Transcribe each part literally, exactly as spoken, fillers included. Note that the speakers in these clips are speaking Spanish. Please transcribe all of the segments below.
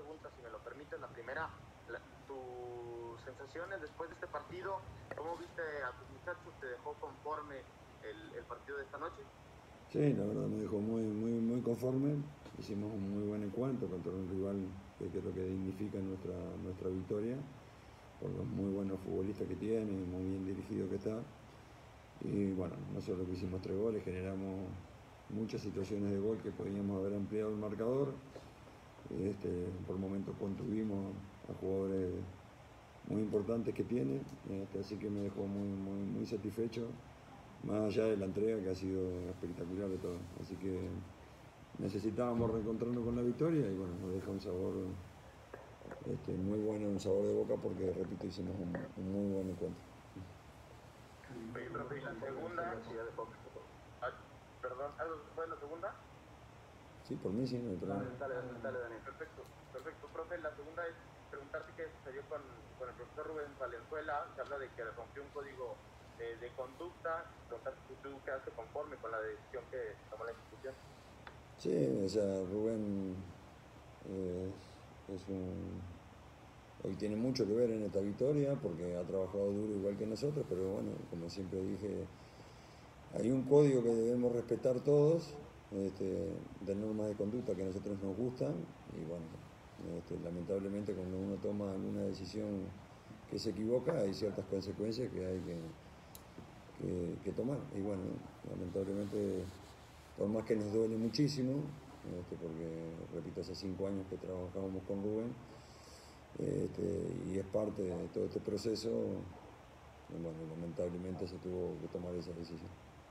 preguntas, si me lo permites. La primera, la, tus sensaciones después de este partido, ¿cómo viste a tus muchachos? ¿Te dejó conforme el, el partido de esta noche? Sí, la verdad me dejó muy, muy, muy conforme. Hicimos un muy buen encuentro contra un rival que creo que dignifica nuestra, nuestra victoria, por los muy buenos futbolistas que tiene, muy bien dirigido que está. Y bueno, nosotros que hicimos tres goles, generamos muchas situaciones de gol que podíamos haber ampliado el marcador. Este, por momentos contuvimos a jugadores muy importantes que tiene, este, así que me dejó muy, muy, muy satisfecho, más allá de la entrega que ha sido espectacular de todo. Así que necesitábamos reencontrarnos con la victoria y bueno, nos deja un sabor este, muy bueno, un sabor de boca porque, repito, hicimos un, un muy buen encuentro. Oye, profe, y la segunda, ah, perdón, ¿fue la segunda? Sí, por mí sí, no hay problema. Dale, dale, dale, Daniel. Perfecto, perfecto. Profe, la segunda es preguntarte qué sucedió con, con el profesor Rubén Valenzuela. Se habla de que rompió un código de, de conducta. Preguntarte si tú quedaste conforme con la decisión que tomó la institución. Sí, o sea, Rubén eh, es un... Hoy tiene mucho que ver en esta victoria porque ha trabajado duro igual que nosotros, pero bueno, como siempre dije, hay un código que debemos respetar todos, este, de normas de conducta que a nosotros nos gustan y bueno, este, lamentablemente cuando uno toma alguna decisión que se equivoca hay ciertas consecuencias que hay que, que, que tomar y bueno, lamentablemente por más que nos duele muchísimo, este, porque repito, hace cinco años que trabajábamos con Rubén este, y es parte de todo este proceso, bueno, lamentablemente se tuvo que tomar esa decisión.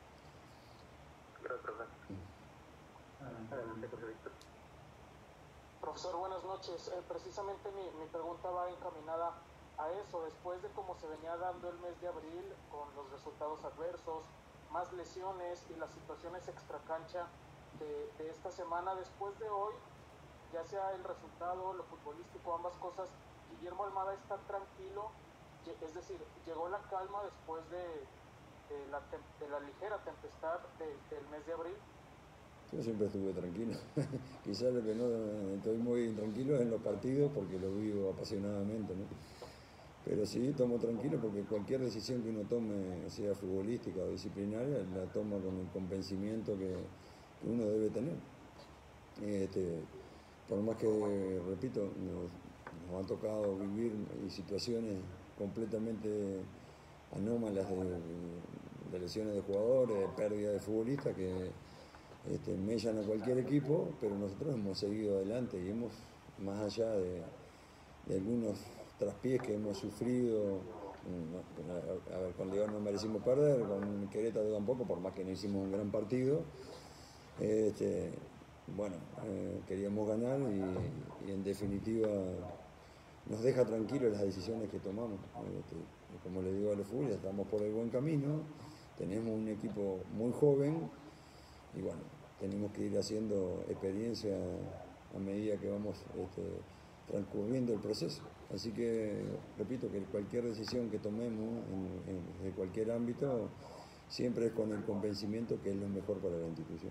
Gracias, profe. Adelante, José Víctor. Profesor, buenas noches. Eh, precisamente mi, mi pregunta va encaminada a eso. Después de cómo se venía dando el mes de abril, con los resultados adversos, más lesiones y las situaciones extracancha de, de esta semana, después de hoy, ya sea el resultado, lo futbolístico, ambas cosas, Guillermo Almada está tranquilo, es decir, llegó la calma después de, de, la, de la ligera tempestad de, del mes de abril. Yo siempre estuve tranquilo. Quizás lo que no estoy muy tranquilo es en los partidos porque lo vivo apasionadamente, ¿no? Pero sí, tomo tranquilo porque cualquier decisión que uno tome, sea futbolística o disciplinaria, la toma con el convencimiento que, que uno debe tener. Este, por más que, repito, nos, nos ha tocado vivir situaciones completamente anómalas de, de lesiones de jugadores, de pérdida de futbolistas que este, mellan a cualquier equipo, pero nosotros hemos seguido adelante y hemos, más allá de, de algunos traspiés que hemos sufrido, a, a ver, con León no merecimos perder, con Querétaro tampoco, por más que no hicimos un gran partido, este, bueno, eh, queríamos ganar y, y en definitiva nos deja tranquilos las decisiones que tomamos. Este, como le digo a los futbolistas, estamos por el buen camino, tenemos un equipo muy joven y bueno, tenemos que ir haciendo experiencia a medida que vamos este, transcurriendo el proceso. Así que, repito, que cualquier decisión que tomemos en, en, de cualquier ámbito, siempre es con el convencimiento que es lo mejor para la institución.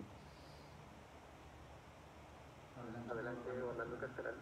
Adelante, Orlando Castelar.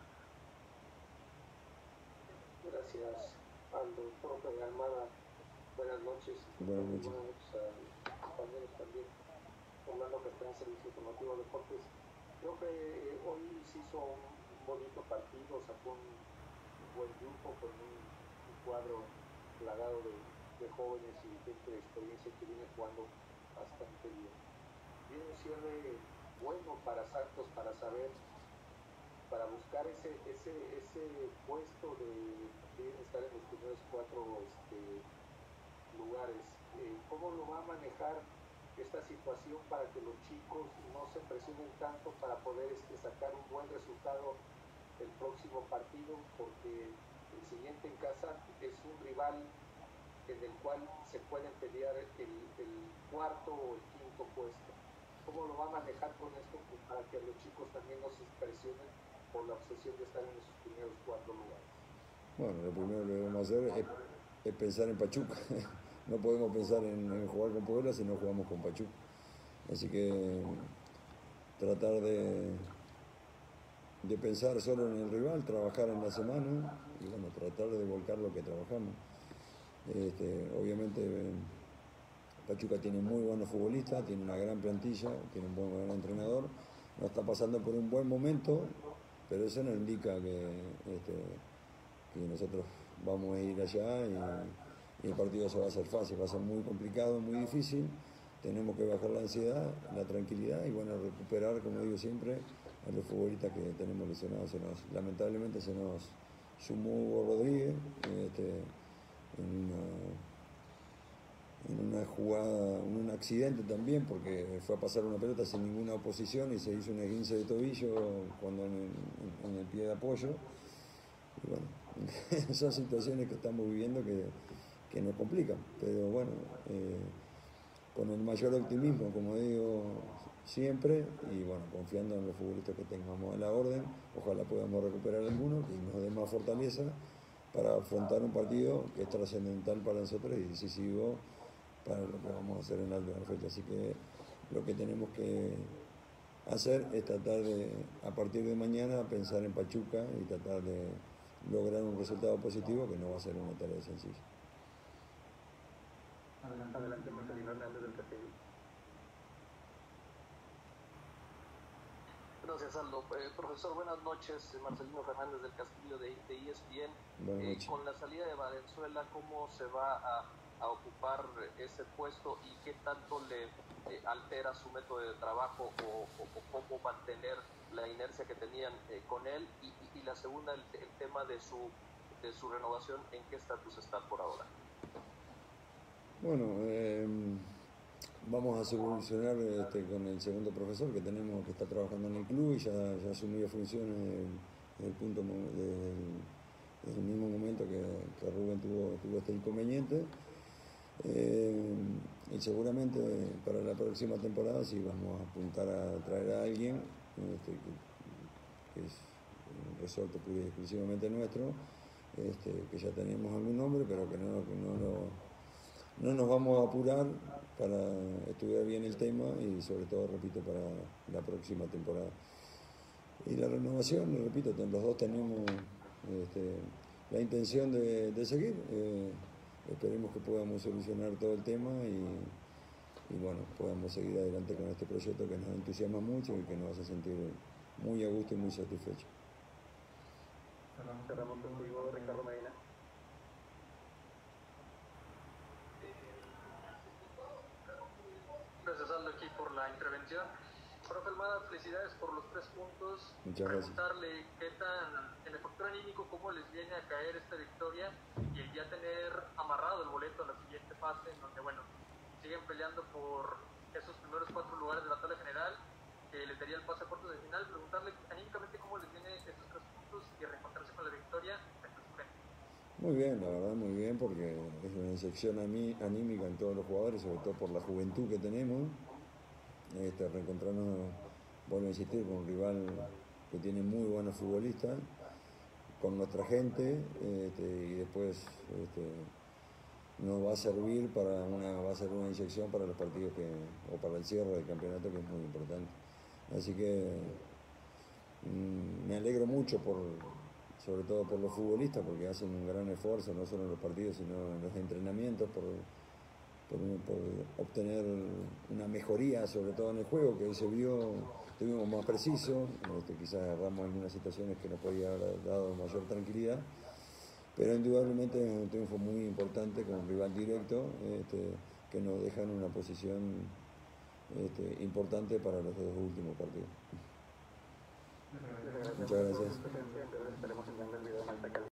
Gracias, Aldo, profe de Almada. Buenas noches. Buenas noches. Buenas noches a mis compañeros también. Orlando Castelar, Servicio Informativo de Deportes. Profe, eh, hoy se hizo un bonito partido, sacó un, un buen grupo con un, un cuadro plagado de, de jóvenes y gente de experiencia que viene jugando bastante bien. Viene un cierre bueno para Santos para saber, para buscar ese, ese, ese puesto de, de estar en los primeros cuatro este, lugares. Eh, ¿Cómo lo va a manejar esta situación para que los chicos no se presionen tanto para poder este, sacar un buen resultado el próximo partido? Porque el siguiente en casa es un rival en el cual se pueden pelear el, el cuarto o el quinto puesto. ¿Cómo lo va a manejar con esto pues, para que los chicos también no se presionen por la obsesión de estar en esos primeros cuatro lugares? Bueno, lo primero que debemos hacer es, es pensar en Pachuca. No podemos pensar en, en jugar con Puebla si no jugamos con Pachuca. Así que tratar de, de pensar solo en el rival, trabajar en la semana y bueno, tratar de volcar lo que trabajamos. Este, obviamente Pachuca tiene muy buenos futbolistas, tiene una gran plantilla, tiene un buen, buen entrenador, no está pasando por un buen momento, pero eso no indica que, este, que nosotros vamos a ir allá y, y el partido se va a hacer fácil, va a ser muy complicado, muy difícil. Tenemos que bajar la ansiedad, la tranquilidad y bueno, recuperar, como digo siempre, a los futbolistas que tenemos lesionados. Se nos, lamentablemente se nos sumó Hugo Rodríguez este, en, una, en una jugada, en un accidente también, porque fue a pasar una pelota sin ninguna oposición y se hizo un esguince de tobillo cuando en, en, en el pie de apoyo. Y bueno, son situaciones que estamos viviendo que, que nos complican, pero bueno, eh, con el mayor optimismo, como digo siempre, y bueno, confiando en los futbolistas que tengamos a la orden, ojalá podamos recuperar algunos y nos dé más fortaleza para afrontar un partido que es trascendental para nosotros y decisivo para lo que vamos a hacer en la última fecha. Así que lo que tenemos que hacer es tratar de, a partir de mañana, pensar en Pachuca y tratar de lograr un resultado positivo, que no va a ser una tarea sencilla. Adelante, adelante, Marcelino Hernández del Castillo. Gracias, Aldo. Eh, profesor, buenas noches. Marcelino Fernández del Castillo de, de E S P N. Eh, con la salida de Valenzuela, ¿cómo se va a, a ocupar ese puesto y qué tanto le eh, altera su método de trabajo o, o, o cómo mantener la inercia que tenían eh, con él? Y, y, y la segunda, el, el tema de su, de su renovación, ¿en qué estatus está por ahora? Bueno, eh, vamos a solucionar este, con el segundo profesor que tenemos, que está trabajando en el club y ya, ya asumió funciones desde el, punto, desde el, desde el mismo momento que, que Rubén tuvo, tuvo este inconveniente. Eh, y seguramente para la próxima temporada sí vamos a apuntar a traer a alguien este, que, que es un resorte puro y exclusivamente nuestro, este, que ya tenemos algún nombre, pero que no, que no lo... No nos vamos a apurar para estudiar bien el tema y sobre todo, repito, para la próxima temporada. Y la renovación, repito, los dos tenemos este, la intención de, de seguir. Eh, esperemos que podamos solucionar todo el tema y, y bueno, podamos seguir adelante con este proyecto que nos entusiasma mucho y que nos hace sentir muy a gusto y muy satisfechos. Cerramos contigo, Ricardo Medina. Gracias, Aldo, aquí por la intervención. Profe Almada, felicidades por los tres puntos. Muchas gracias. Preguntarle qué tan, en el factor anímico, cómo les viene a caer esta victoria y el ya tener amarrado el boleto a la siguiente fase, en donde, bueno, siguen peleando por esos primeros cuatro lugares de la tabla general, que les daría el pase a cuartos de final. Preguntarle anímicamente cómo les viene esos tres puntos y reencontrarse con la victoria. Muy bien, la verdad muy bien, porque es una inyección anímica en todos los jugadores, sobre todo por la juventud que tenemos. Este, reencontrarnos, vuelvo a insistir, con un rival que tiene muy buenos futbolistas, con nuestra gente, este, y después este, nos va a servir para una, va a ser una inyección para los partidos que, o para el cierre del campeonato, que es muy importante. Así que mmm, me alegro mucho por, sobre todo por los futbolistas, porque hacen un gran esfuerzo, no solo en los partidos, sino en los entrenamientos, por, por, por obtener una mejoría, sobre todo en el juego, que hoy se vio, estuvimos más precisos, este, quizás agarramos algunas situaciones que nos podía haber dado mayor tranquilidad, pero indudablemente es un triunfo muy importante con un rival directo, este, que nos deja en una posición este, importante para los dos últimos partidos. Muchas Muchas gracias. Estaremos enviando el video en alta calidad.